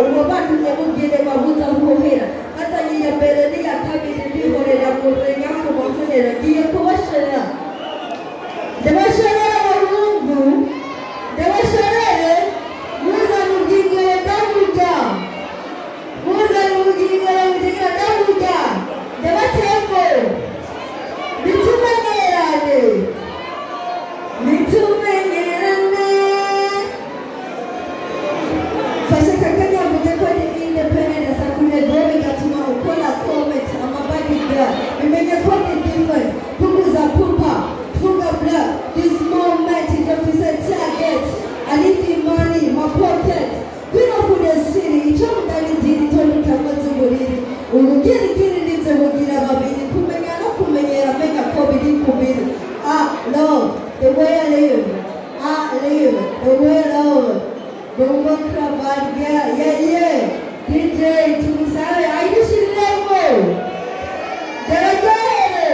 uwo bantu nyabugire babuza kuhera atanye ya mbere ni ya kabiri bihorera mu rwenya ku mahurera giye kubashara ndabashara abahungu ndabasharare muzana ubwigere ndaburya muzana ubwigere ndaburya ndabatembo bitumenyerane fasha kakanya mvuge ko ni independent asakune gobe gatuma ukora comment amabadiga imenye ko ni different kuguza pupa funga blood this moment is the first target I need the money my pocket queen of the city icyo mudani diri toni kamaze buriri ubugiri giri nivyo bugira babiri kumenya no kumenyera menya ko biri kubiri love the way I live the way I love Bongo Krabat yeah DJ tumusare aidishi level Daragere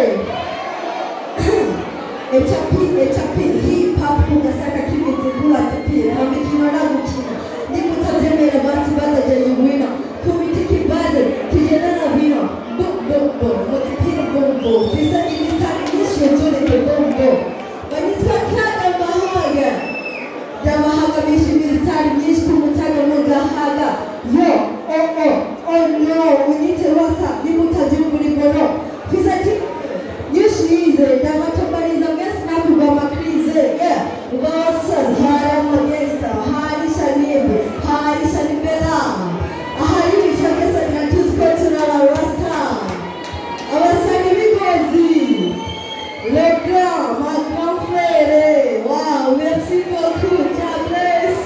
Echapi hip hop kungasaka kimiti kula tapia Kamikino na gukina Nikutazemere basi baza jayuwina Kumiti kibaze kijena na vino Bombo Motipino bombo Fisa imitari nisho tole ke bombo Wanitwa kada mahaga Damahaga mishi militari mishi kumutaga mugahaga Yo oh no Unite wasa nimutajimburi bono Fisa Nyushize Damatobariza mesna kubama krize Yeah Ugosa Hara magesta Hari shanibu Hari shanibela Ahari mishakesa Natuskotu na la rasta Awasani migozi Le grand, ma grand frère Wow, merci beaucoup God bless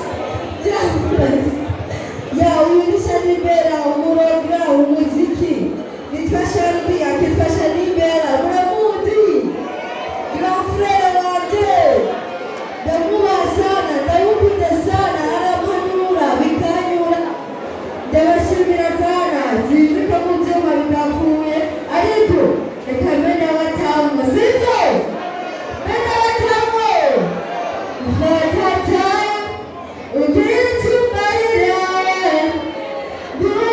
Yeah, unisha libera Umurogra, umuziki Nitwasha rubi, akitwasha libera Muramuzi Grand frère wanje Damuwa sana, dawupinde sana Aramanura, bikanyura Dawashimira sana Zivika mujema bikafuye Ariko, ekamena watamu Sito Mena watamu Vatata Ugiri tumarira Guru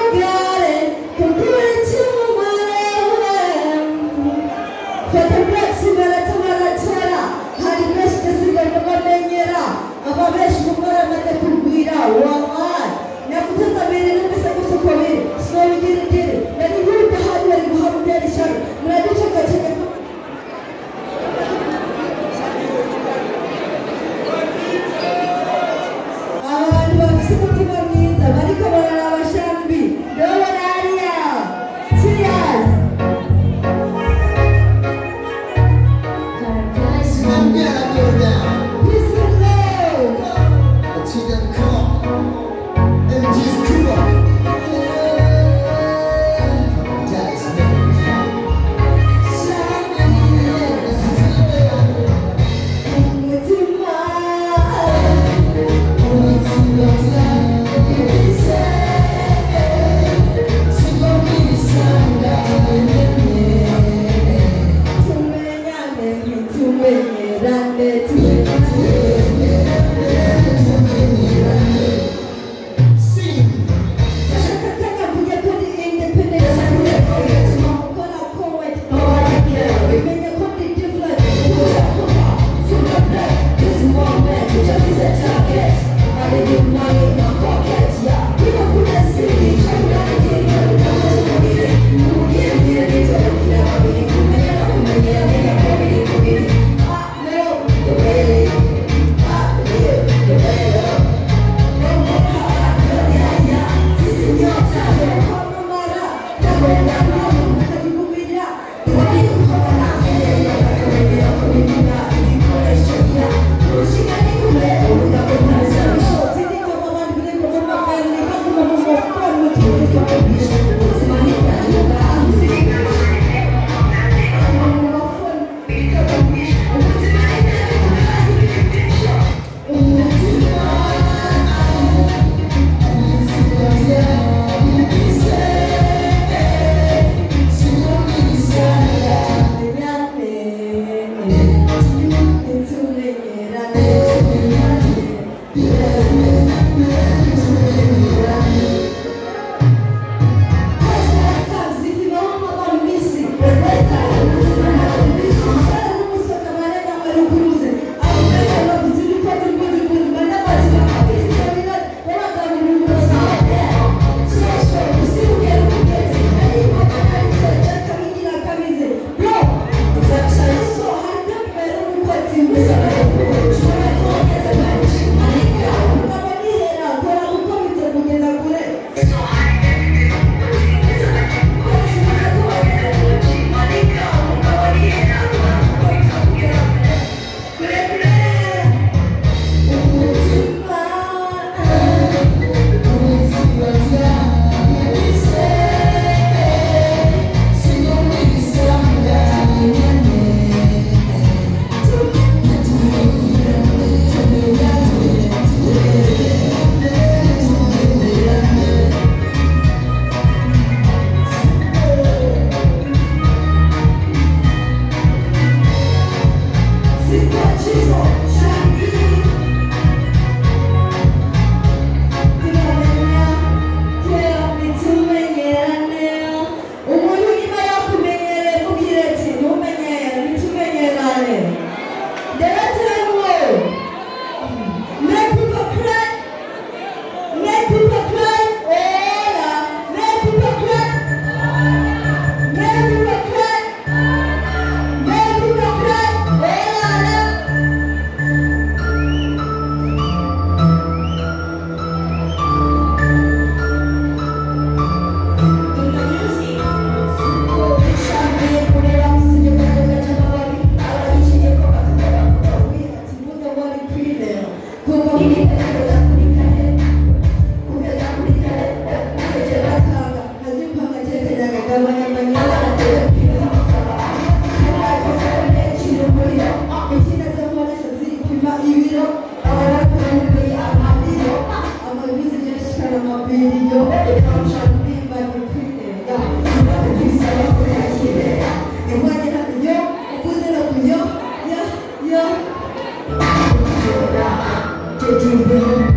my video. If I'm trying to be like a pretty, yeah. You got to do something for that shit. And when you have to yo, put it up in yo, yeah. Get you